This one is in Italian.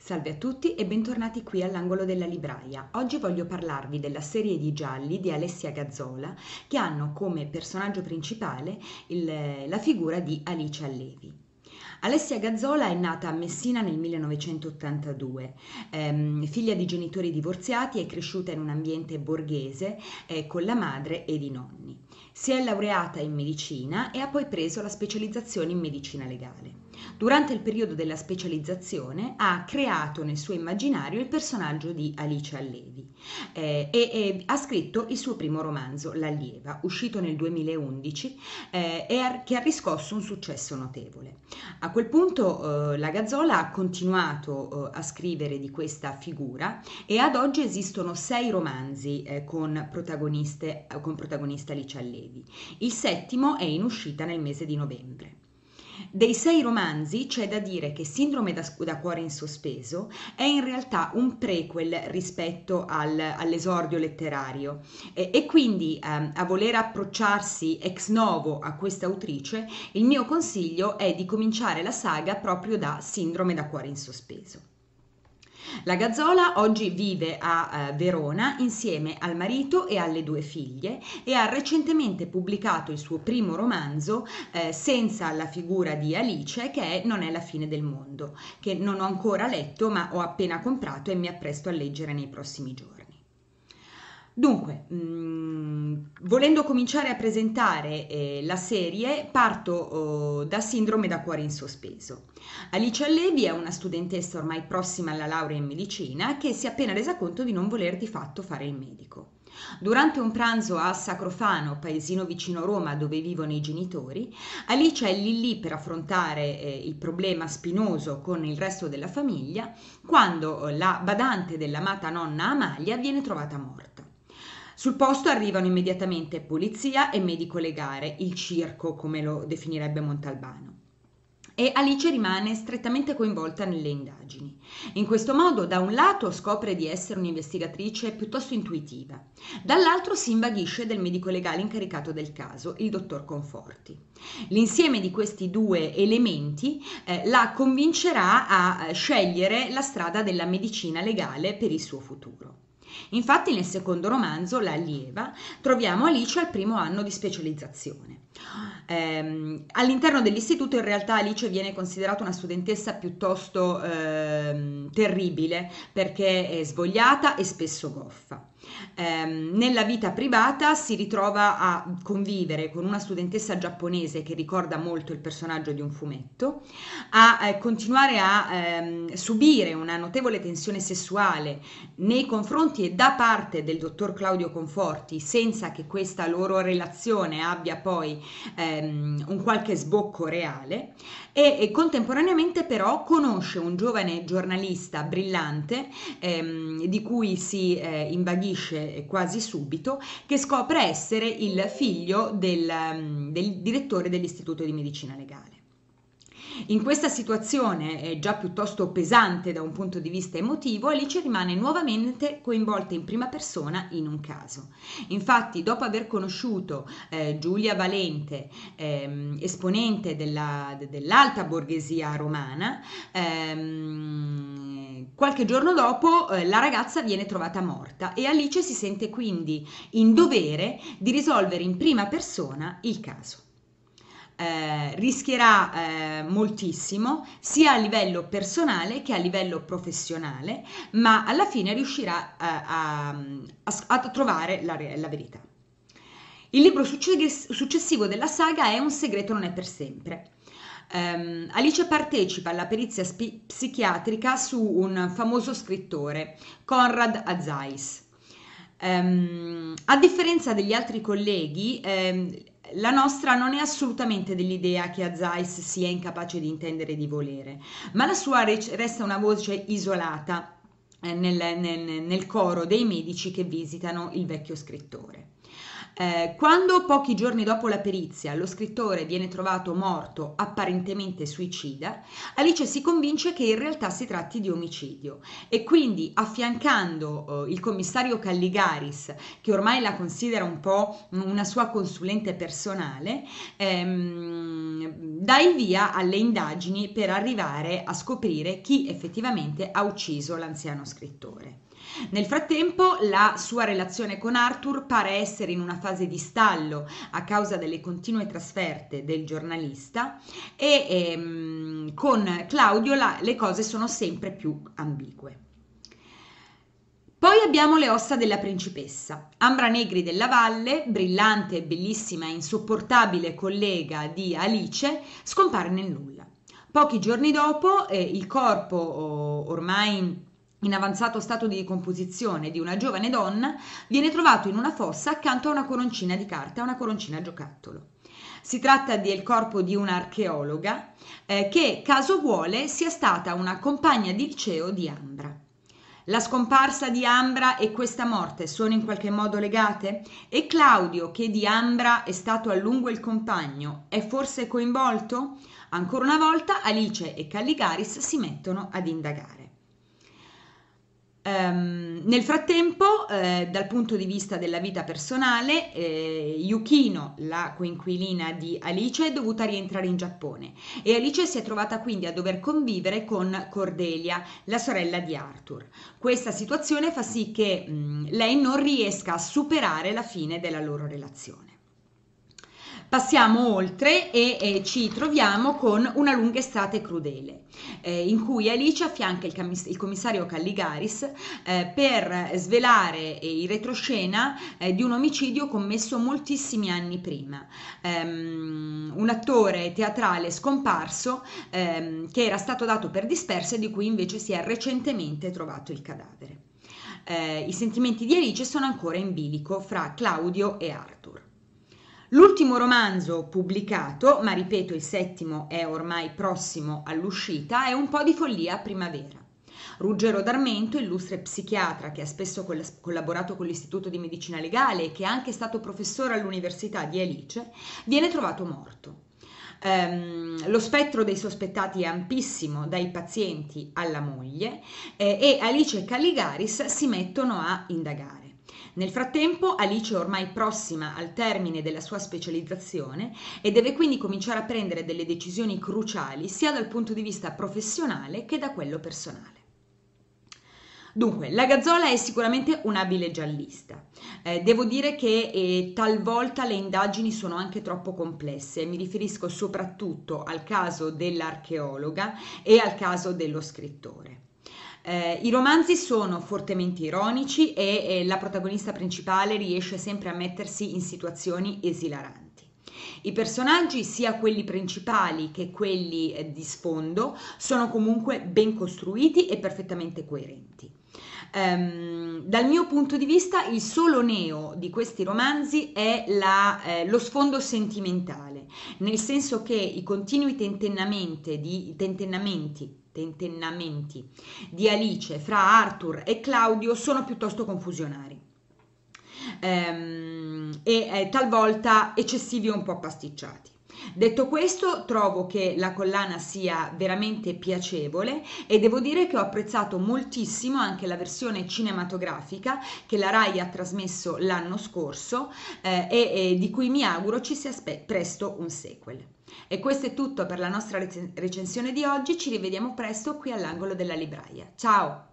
Salve a tutti e bentornati qui all'Angolo della Libraia. Oggi voglio parlarvi della serie di gialli di Alessia Gazzola che hanno come personaggio principale la figura di Alice Allevi. Alessia Gazzola è nata a Messina nel 1982, figlia di genitori divorziati, è cresciuta in un ambiente borghese con la madre ed i nonni. Si è laureata in medicina e ha poi preso la specializzazione in medicina legale. Durante il periodo della specializzazione ha creato nel suo immaginario il personaggio di Alice Allevi e ha scritto il suo primo romanzo, L'Allieva, uscito nel 2011 che ha riscosso un successo notevole. A quel punto la Gazzola ha continuato a scrivere di questa figura e ad oggi esistono 6 romanzi con protagonista Alice Allevi. Il 7° è in uscita nel mese di novembre. Dei 6 romanzi c'è da dire che Sindrome da cuore in sospeso è in realtà un prequel rispetto all'esordio letterario e quindi a voler approcciarsi ex novo a questa autrice, il mio consiglio è di cominciare la saga proprio da Sindrome da cuore in sospeso. La Gazzola oggi vive a Verona insieme al marito e alle 2 figlie e ha recentemente pubblicato il suo primo romanzo senza la figura di Alice, che Non è la fine del mondo, che non ho ancora letto ma ho appena comprato e mi appresto a leggere nei prossimi giorni. Dunque, volendo cominciare a presentare la serie, parto da Sindrome da cuore in sospeso. Alice Allevi è una studentessa ormai prossima alla laurea in medicina che si è appena resa conto di non voler di fatto fare il medico. Durante un pranzo a Sacrofano, paesino vicino Roma dove vivono i genitori, Alice è lì per affrontare il problema spinoso con il resto della famiglia, quando la badante dell'amata nonna Amalia viene trovata morta. Sul posto arrivano immediatamente polizia e medico legale, il circo come lo definirebbe Montalbano. E Alice rimane strettamente coinvolta nelle indagini. In questo modo, da un lato scopre di essere un'investigatrice piuttosto intuitiva, dall'altro si invaghisce del medico legale incaricato del caso, il dottor Conforti. L'insieme di questi 2 elementi la convincerà a scegliere la strada della medicina legale per il suo futuro. Infatti nel secondo romanzo, L'Allieva, troviamo Alice al primo anno di specializzazione. All'interno dell'istituto in realtà Alice viene considerata una studentessa piuttosto terribile perché è svogliata e spesso goffa. Nella vita privata si ritrova a convivere con una studentessa giapponese che ricorda molto il personaggio di un fumetto, a continuare a subire una notevole tensione sessuale nei confronti e da parte del dottor Claudio Conforti, senza che questa loro relazione abbia poi un qualche sbocco reale, e contemporaneamente però conosce un giovane giornalista brillante di cui si invaghisce quasi subito, che scopre essere il figlio del direttore dell'Istituto di Medicina Legale. In questa situazione già piuttosto pesante da un punto di vista emotivo, Alice rimane nuovamente coinvolta in prima persona in un caso. Infatti, dopo aver conosciuto Giulia Valente, esponente dell'alta borghesia romana, qualche giorno dopo la ragazza viene trovata morta e Alice si sente quindi in dovere di risolvere in prima persona il caso. Rischierà moltissimo sia a livello personale che a livello professionale, ma alla fine riuscirà a trovare la verità. Il libro successivo della saga è Un segreto non è per sempre. Alice partecipa alla perizia psichiatrica su un famoso scrittore, Konrad Azais. A differenza degli altri colleghi, la nostra non è assolutamente dell'idea che Azais sia incapace di intendere e di volere, ma la sua resta una voce isolata nel coro dei medici che visitano il vecchio scrittore. Quando pochi giorni dopo la perizia lo scrittore viene trovato morto, apparentemente suicida, Alice si convince che in realtà si tratti di omicidio e quindi, affiancando il commissario Calligaris, che ormai la considera un po' una sua consulente personale, dà il via alle indagini per arrivare a scoprire chi effettivamente ha ucciso l'anziano scrittore. Nel frattempo la sua relazione con Arthur pare essere in una fase di stallo a causa delle continue trasferte del giornalista e con Claudio le cose sono sempre più ambigue. Poi abbiamo le ossa della principessa. Ambra Negri della Valle, brillante, bellissima e insopportabile collega di Alice, scompare nel nulla. Pochi giorni dopo il corpo ormai in avanzato stato di decomposizione di una giovane donna viene trovato in una fossa accanto a una coroncina di carta, una coroncina giocattolo. Si tratta del corpo di un'archeologa che, caso vuole, sia stata una compagna di liceo di Ambra. La scomparsa di Ambra e questa morte sono in qualche modo legate? E Claudio, che di Ambra è stato a lungo il compagno, è forse coinvolto? Ancora una volta Alice e Calligaris si mettono ad indagare. Nel frattempo, dal punto di vista della vita personale, Yukino, la coinquilina di Alice, è dovuta rientrare in Giappone e Alice si è trovata quindi a dover convivere con Cordelia, la sorella di Arthur. Questa situazione fa sì che lei non riesca a superare la fine della loro relazione. Passiamo oltre e ci troviamo con Una lunga estate crudele, in cui Alice affianca il commissario Calligaris per svelare il retroscena di un omicidio commesso moltissimi anni prima. Un attore teatrale scomparso che era stato dato per disperso e di cui invece si è recentemente trovato il cadavere. I sentimenti di Alice sono ancora in bilico fra Claudio e Arthur. L'ultimo romanzo pubblicato, ma ripeto il settimo è ormai prossimo all'uscita, è Un po' di follia a primavera. Ruggero D'Armento, illustre psichiatra che ha spesso collaborato con l'Istituto di Medicina Legale e che è anche stato professore all'Università di Alice, viene trovato morto. Lo spettro dei sospettati è ampissimo, dai pazienti alla moglie, e Alice e Calligaris si mettono a indagare. Nel frattempo Alice è ormai prossima al termine della sua specializzazione e deve quindi cominciare a prendere delle decisioni cruciali sia dal punto di vista professionale che da quello personale. Dunque, la Gazzola è sicuramente un abile giallista. Devo dire che talvolta le indagini sono anche troppo complesse, mi riferisco soprattutto al caso dell'archeologa e al caso dello scrittore. I romanzi sono fortemente ironici e la protagonista principale riesce sempre a mettersi in situazioni esilaranti. I personaggi, sia quelli principali che quelli di sfondo, sono comunque ben costruiti e perfettamente coerenti. Dal mio punto di vista, il solo neo di questi romanzi è lo sfondo sentimentale, nel senso che i continui tentennamenti di Alice fra Arthur e Claudio sono piuttosto confusionari e talvolta eccessivi e un po' pasticciati. Detto questo, trovo che la collana sia veramente piacevole e devo dire che ho apprezzato moltissimo anche la versione cinematografica che la Rai ha trasmesso l'anno scorso e di cui mi auguro ci sia presto un sequel. E questo è tutto per la nostra recensione di oggi, ci rivediamo presto qui all'angolo della libraia. Ciao!